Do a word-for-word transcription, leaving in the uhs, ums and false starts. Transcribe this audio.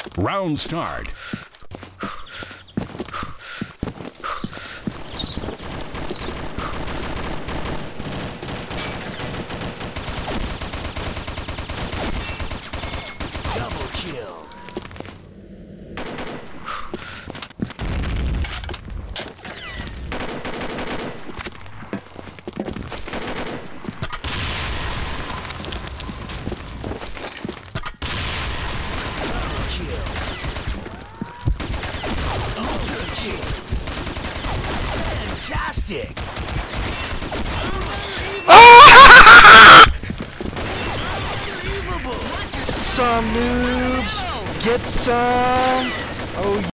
Round start. Double kill. Fantastic! Some noobs, get some. Oh.